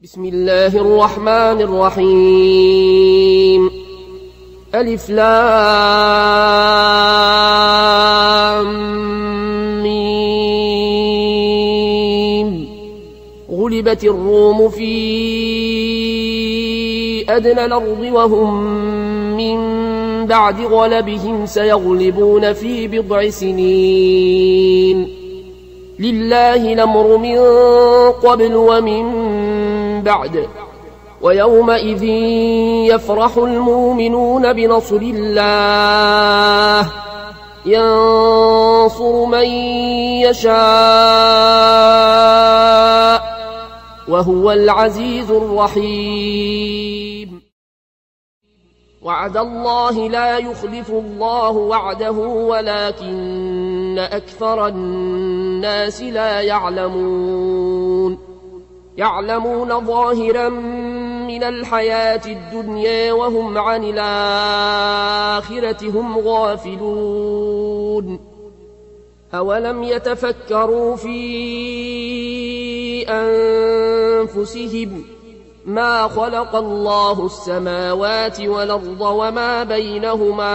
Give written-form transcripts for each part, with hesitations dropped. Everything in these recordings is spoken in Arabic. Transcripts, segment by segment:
بسم الله الرحمن الرحيم ألف لام ميم غلبت الروم في أدنى الأرض وهم من بعد غلبهم سيغلبون في بضع سنين لله الأمر من قبل ومن بعد ويومئذ يفرح المؤمنون بنصر الله ينصر من يشاء وهو العزيز الرحيم وعد الله لا يخلف الله وعده ولكن أكثر الناس لا يعلمون ظاهرا من الحياة الدنيا وهم عن الآخرة هم غافلون أولم يتفكروا في أنفسهم ما خلق الله السماوات والأرض وما بينهما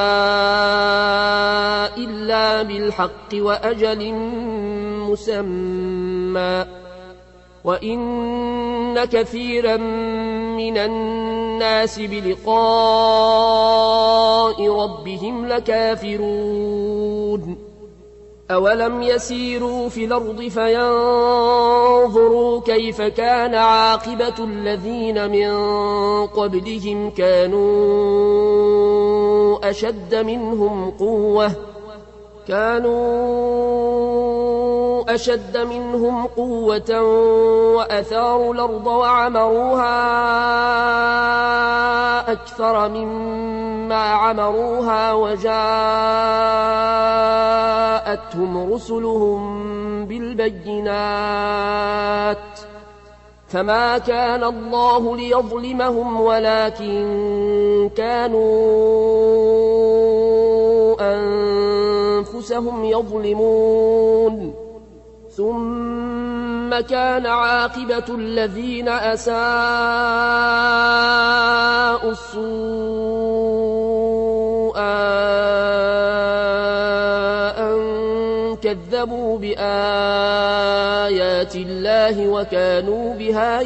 إلا بالحق وأجل مسمى وإن كثيرا من الناس بلقاء ربهم لكافرون أولم يسيروا في الأرض فينظروا كيف كان عاقبة الذين من قبلهم كانوا أشد منهم قوة وأثاروا الأرض وعمروها أكثر مما عمروها وجاءتهم رسلهم بالبينات فما كان الله ليظلمهم ولكن كانوا أنفسهم يظلمون ثم كان عاقبة الذين أساءوا السوء أن كذبوا بآيات الله وكانوا بها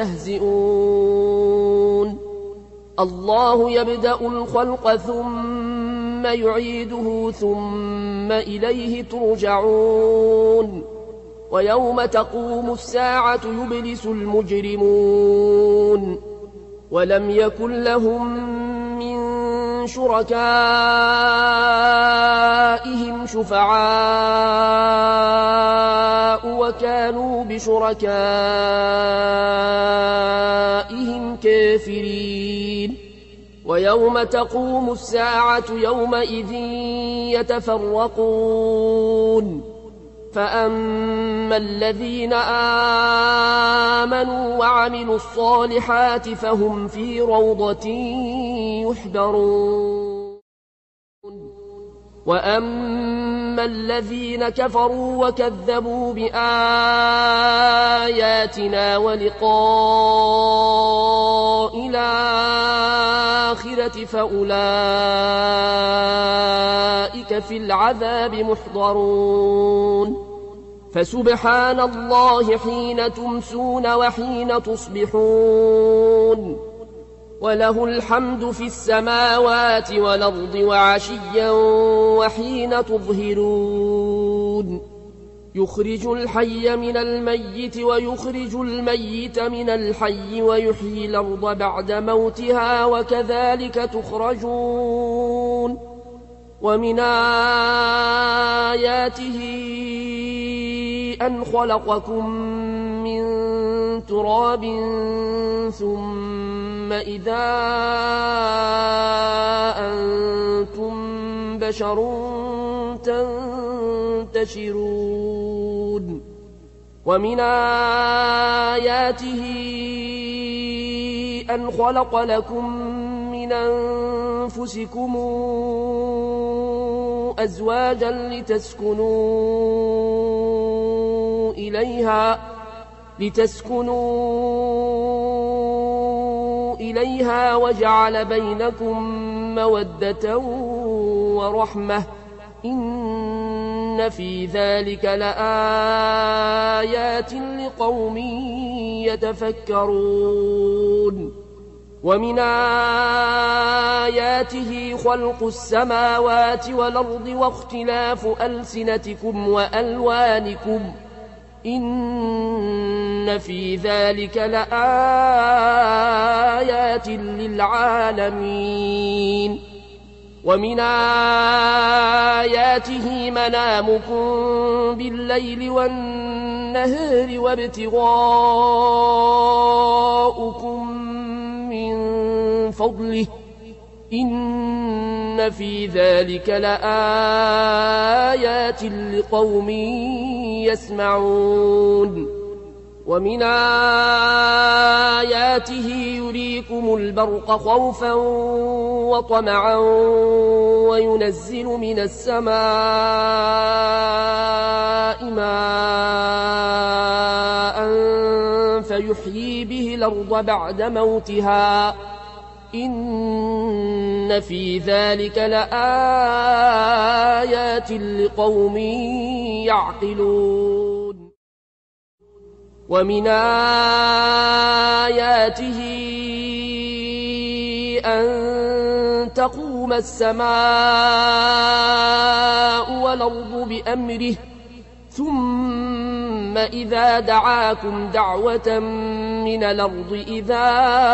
يستهزئون الله يبدأ الخلق ثم يعيده ثم إليه ترجعون ويوم تقوم الساعة يبلس المجرمون ولم يكن لهم من شركائهم شفعاء وكانوا بشركائهم كافرين ويوم تقوم الساعة يومئذ يتفرقون فأما الذين آمنوا وعملوا الصالحات فهم في روضة يحبرون وأما الذين كفروا وكذبوا بآياتنا ولقاء الآخرة فأولئك في العذاب محضرون فسبحان الله حين تمسون وحين تصبحون وله الحمد في السماوات والأرض وعشيا وحين تظهرون يخرج الحي من الميت ويخرج الميت من الحي ويحيي الأرض بعد موتها وكذلك تخرجون ومن آياته أن خلقكم من تراب ثم إذا أنتم بشر تنتشرون ومن آياته أن خلق لكم من أنفسكم أزواجا لتسكنوا إليها لتسكنوا إليها وجعل بينكم مودة ورحمة إن في ذلك لآيات لقوم يتفكرون ومن آياته خلق السماوات والأرض واختلاف ألسنتكم وألوانكم إن في ذلك لآيات للعالمين ومن آياته منامكم بالليل والنهار وابتغاؤكم من فضله إن في ذلك لآيات لقوم يسمعون ومن آياته يريكم البرق خوفا وطمعا وينزل من السماء ماء فيحيي به الأرض بعد موتها إن في ذلك لآيات لقوم يعقلون ومن آياته أن تقوم السماء والأرض بأمره ثم إذا دعاكم دعوة من الأرض إذا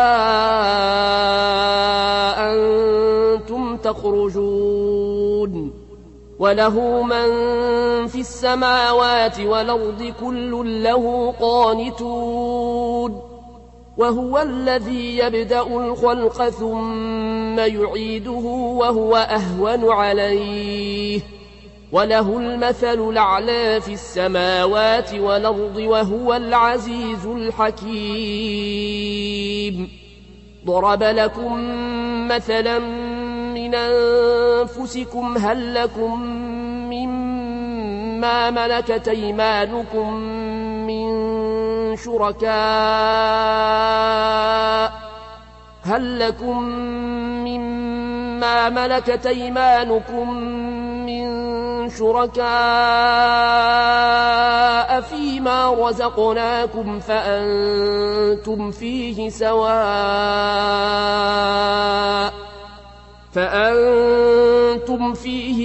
أنتم تخرجون وله من في السماوات والأرض كل له قانتون وهو الذي يبدأ الخلق ثم يعيده وهو أهون عليه وله المثل الأعلى في السماوات والأرض وهو العزيز الحكيم ضرب لكم مثلا من أنفسكم هل لكم مما ملكت أيمانكم من شركاء فيما رزقناكم فأنتم فيه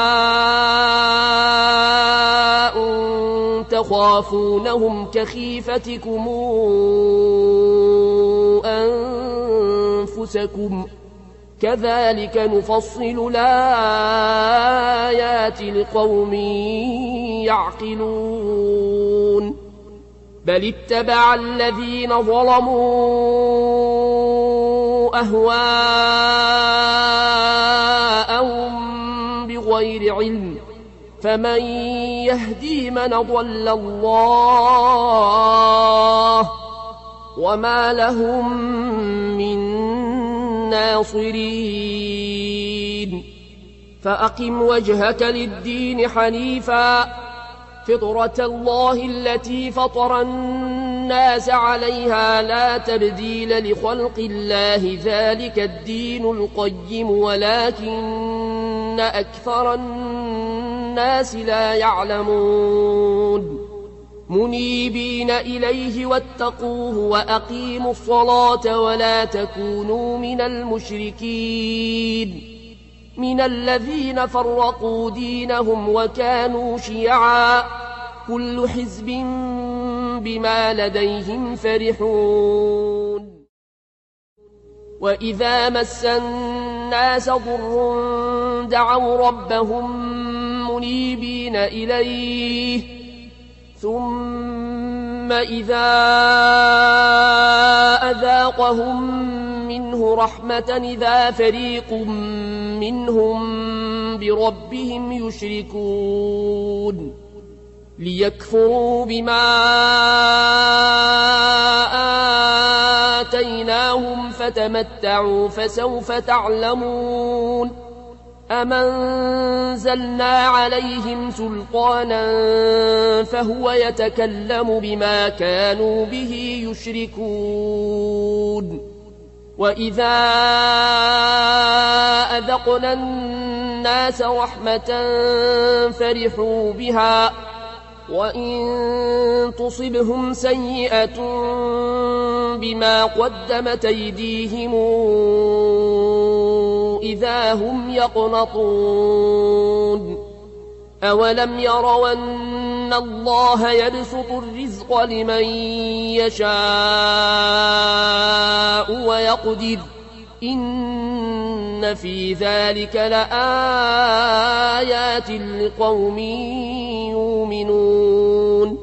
سواء تخافونهم كخيفتكم أنفسكم كذلك نفصل الآيات لقوم يعقلون بل اتبع الذين ظلموا أهواءهم بغير علم فمن يهدي من ضل الله وما لهم من ناصرين فأقم وجهك للدين حنيفا فطرة الله التي فطر الناس عليها لا تبديل لخلق الله ذلك الدين القيم ولكن أكثر الناس لا يعلمون منيبين إليه واتقوه وأقيموا الصلاة ولا تكونوا من المشركين من الذين فرقوا دينهم وكانوا شيعا كل حزب بما لديهم فرحون وإذا مس الناس ضر دعوا ربهم منيبين إليه ثم إذا أذاقهم منه رحمة إذا فريق منهم بربهم يشركون ليكفروا بما آتيناهم فتمتعوا فسوف تعلمون أم أنزلنا عليهم سلطانا فهو يتكلم بما كانوا به يشركون وإذا أذقنا الناس رحمة فرحوا بها وإن تصبهم سيئة بما قدمت أيديهم إذا هم يقنطون أولم يروا أن الله يبسط الرزق لمن يشاء ويقدر إن في ذلك لآيات لقوم يؤمنون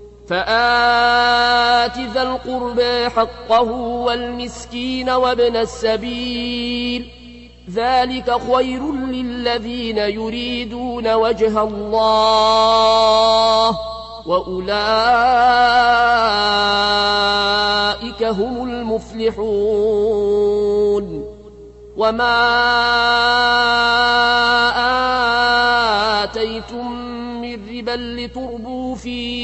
فآت ذا القربى حقه والمسكين وابن السبيل ذلك خير للذين يريدون وجه الله وأولئك هم المفلحون وما آتيتم من ربا لتربوا في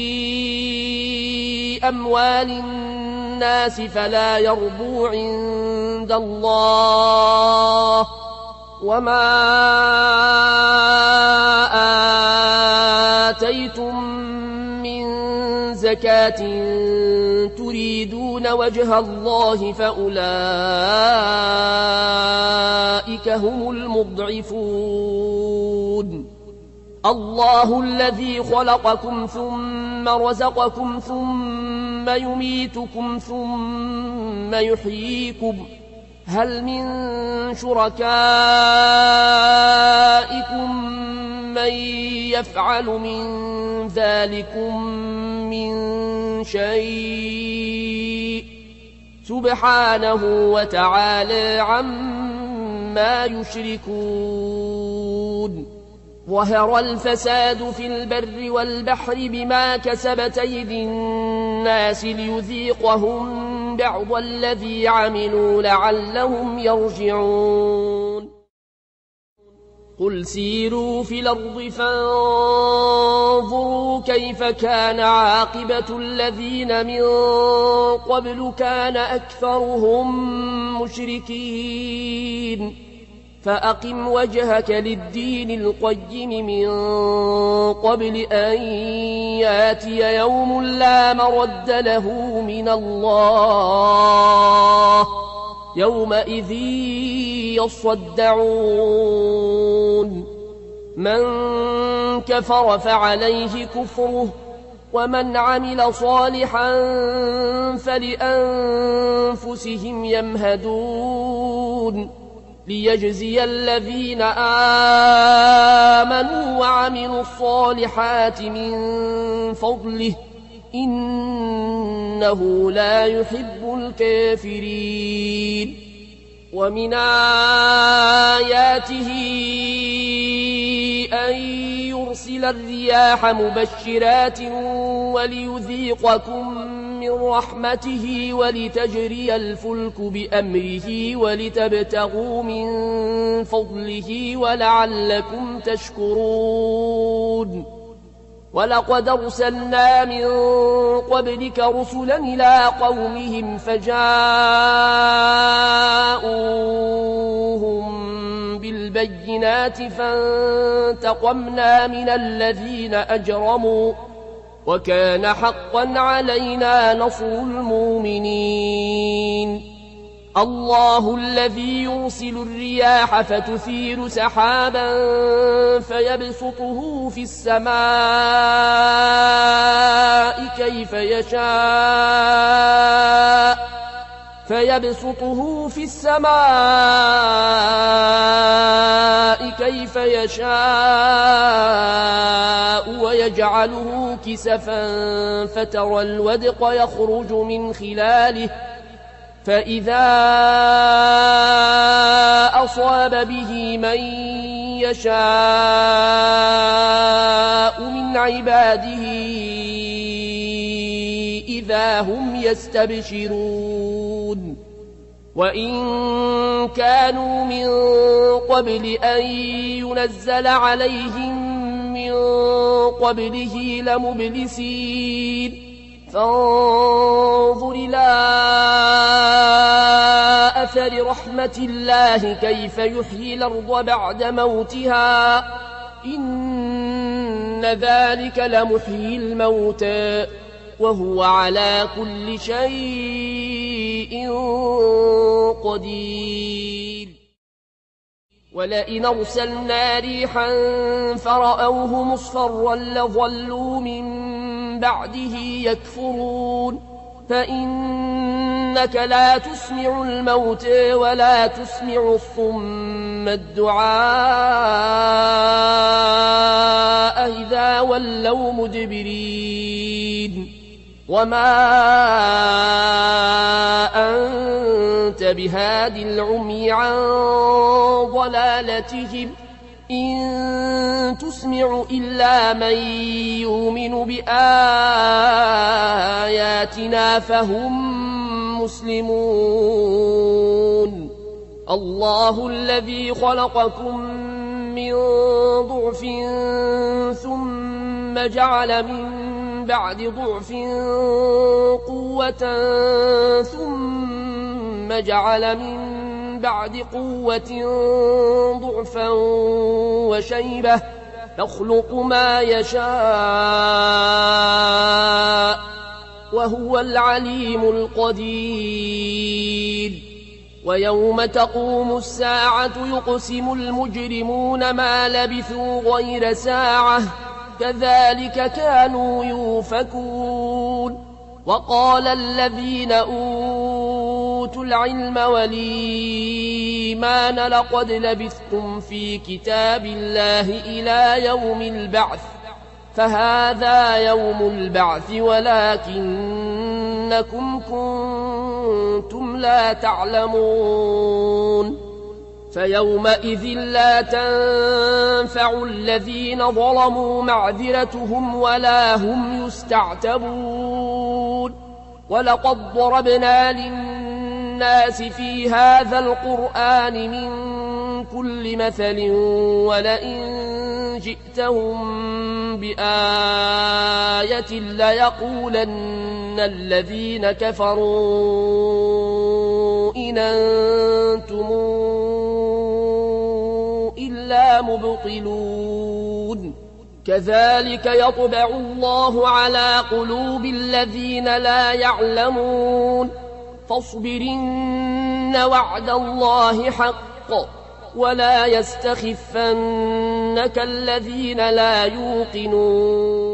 أموال الناس فلا يربو عند الله وما آتيتم من زكاة تريدون وجه الله فأولئك هم المضعفون الله الذي خلقكم ثم رزقكم ثم يميتكم ثم يحييكم هل من شركائكم من يفعل من ذلكم من شيء سبحانه وتعالى عما يشركون ظهر الفساد في البر والبحر بما كسبت أيدي الناس ليذيقهم بعض الذي عملوا لعلهم يرجعون قل سيروا في الأرض فانظروا كيف كان عاقبة الذين من قبل كان أكثرهم مشركين فأقم وجهك للدين القيم من قبل أن ياتي يوم لا مرد له من الله يومئذ يصدعون من كفر فعليه كفره ومن عمل صالحا فلأنفسهم يمهدون ليجزي الذين آمنوا وعملوا الصالحات من فضله إنه لا يحب الكافرين ومن آياته أن يرسل الرياح مبشرات وليذيقكم من رحمته ولتجري الفلك بأمره ولتبتغوا من فضله ولعلكم تشكرون ولقد أرسلنا من قبلك رسلا إلى قومهم فجاءوهم بالبينات فانتقمنا من الذين أجرموا وكان حقا علينا نصر المؤمنين الله الذي يرسل الرياح فتثير سحابا فيبسطه في السماء كيف يشاء ويجعله كسفا فترى الودق يخرج من خلاله فإذا أصاب به من يشاء من عباده إذا هم يستبشرون وإن كانوا من قبل أن ينزل عليهم من قبله لمبلسين فانظر إلى أثر رحمة الله كيف يحيي الأرض بعد موتها إن ذلك لمحيي الموتى وهو على كل شيء قدير ولئن أرسلنا ريحا فرأوه مصفرا لظلوا من بعده يكفرون فإنك لا تسمع الموتى ولا تسمع الصم الدعاء إذا ولوا مدبرين وما أنت بهاد العمي عن ضلالتهم إن تسمع إلا من يؤمن بآياتنا فهم مسلمون الله الذي خلقكم من ضعف ثم جعل من بعد ضعف قوة ثم جعل من بعد قوة ضعفا وشيبة يخلق ما يشاء وهو العليم القدير ويوم تقوم الساعة يقسم المجرمون ما لبثوا غير ساعة كذلك كانوا يؤفكون وقال الذين أوتوا العلم والإيمان لقد لبثتم في كتاب الله إلى يوم البعث فهذا يوم البعث ولكنكم كنتم لا تعلمون فيومئذ لا تنفع الذين ظلموا معذرتهم ولا هم يستعتبون ولقد ضربنا للناس في هذا القرآن من كل مثل ولئن جئتهم بآية ليقولن الذين كفروا إن أنتم إلا مبطلون كذلك يطبع الله على قلوب الذين لا يعلمون فاصبرن وعد الله حق ولا يستخفنك الذين لا يوقنون